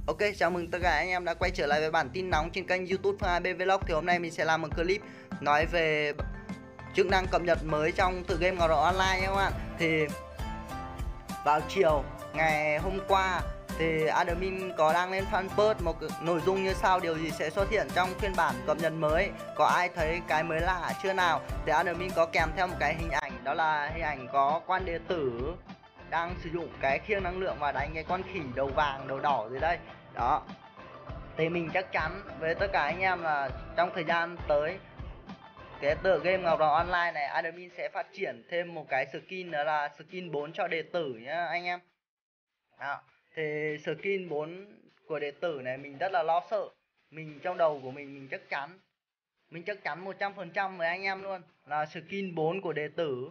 Ok, chào mừng tất cả anh em đã quay trở lại với bản tin nóng trên kênh YouTube Phương 2B Vlog. Thì hôm nay mình sẽ làm một clip nói về chức năng cập nhật mới trong tựa game Ngọc Rồng Online nha các bạn. Thì vào chiều ngày hôm qua thì admin có đăng lên fanpage một nội dung như sau: điều gì sẽ xuất hiện trong phiên bản cập nhật mới, có ai thấy cái mới lạ chưa nào. Thì admin có kèm theo một cái hình ảnh, đó là hình ảnh có quan đệ tử đang sử dụng cái khiêng năng lượng và đánh cái con khỉ đầu vàng đầu đỏ dưới đây đó. Thì mình chắc chắn với tất cả anh em là trong thời gian tới, cái tựa game Ngọc Rồng Online này admin sẽ phát triển thêm một cái skin, đó là skin 4 cho đệ tử nhá anh em đó. Thì skin 4 của đệ tử này mình rất là lo sợ. Mình trong đầu của mình chắc chắn 100% với anh em luôn là skin 4 của đệ tử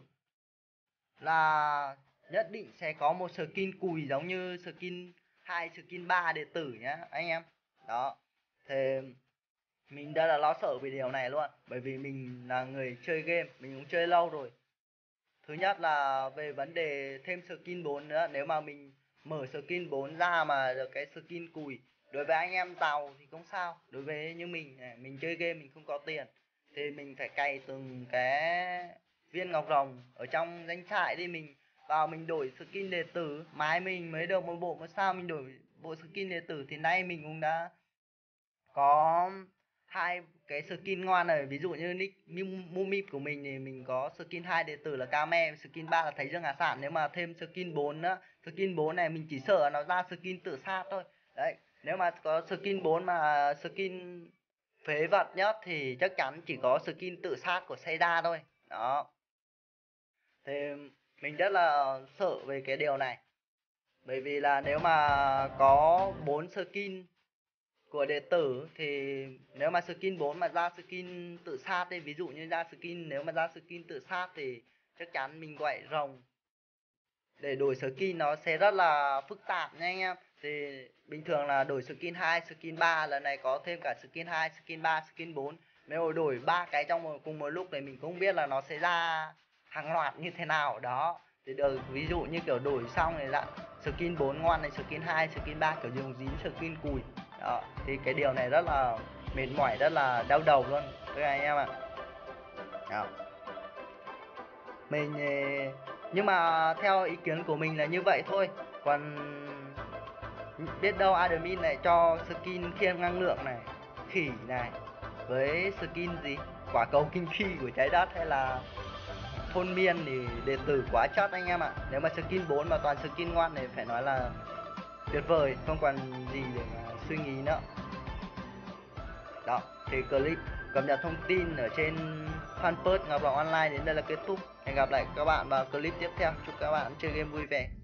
là nhất định sẽ có một skin cùi giống như skin 2, skin 3 đệ tử nhá anh em đó. Thì mình rất là lo sợ về điều này luôn, bởi vì mình là người chơi game, mình cũng chơi lâu rồi. Thứ nhất là về vấn đề thêm skin 4 nữa, nếu mà mình mở skin 4 ra mà được cái skin cùi, đối với anh em giàu thì không sao, đối với như mình chơi game mình không có tiền thì mình phải cày từng cái viên ngọc rồng ở trong danh trại đi, mình vào mình đổi skin đệ tử, mai mình mới được một bộ, một sao mình đổi bộ skin đệ tử thì nay mình cũng đã có hai cái skin ngon này. Ví dụ như nick Mumip của mình thì mình có skin 2 đệ tử là Kame, skin 3 là Thái Dương Hà Sản. Nếu mà thêm skin 4 nữa, skin 4 này mình chỉ sợ nó ra skin tự sát thôi. Đấy, nếu mà có skin 4 mà skin phế vật nhất thì chắc chắn chỉ có skin tự sát của Seda thôi. Đó. Thì mình rất là sợ về cái điều này. Bởi vì là nếu mà có 4 skin của đệ tử thì nếu mà skin 4 mà ra skin tự sát thì ví dụ như ra skin, nếu mà ra skin tự sát thì chắc chắn mình quậy rồng để đổi skin nó sẽ rất là phức tạp nha anh em. Thì bình thường là đổi skin 2, skin 3, lần này có thêm cả skin 2, skin 3, skin 4. Nếu đổi ba cái trong cùng một lúc thì mình cũng biết là nó sẽ ra hàng loạt như thế nào đó. Thì được, ví dụ như kiểu đổi xong này là skin 4 ngon này, skin 2, skin 3 kiểu dùng dính skin cùi đó. Thì cái điều này rất là mệt mỏi, rất là đau đầu luôn các anh em ạ. Đó. Mình nhưng mà theo ý kiến của mình là như vậy thôi, còn biết đâu admin này cho skin khiêng năng lượng này, khỉ này, với skin gì quả cầu kinh phi của trái đất hay là thôn miên thì đệ tử quá chất anh em ạ. Nếu mà skin 4 mà toàn skin ngoan này phải nói là tuyệt vời, không còn gì để mà suy nghĩ nữa. Đó, thì clip cập nhật thông tin ở trên fanpage Ngọc Rồng Online đến đây là kết thúc. Hẹn gặp lại các bạn vào clip tiếp theo. Chúc các bạn chơi game vui vẻ.